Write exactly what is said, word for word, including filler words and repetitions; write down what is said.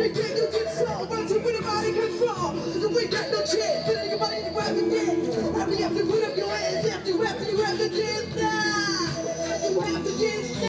they can't do this song, but to put it out of control. So we got no chance, put your body to grab the dance. Happy after put up your hands, after after you have the dance now.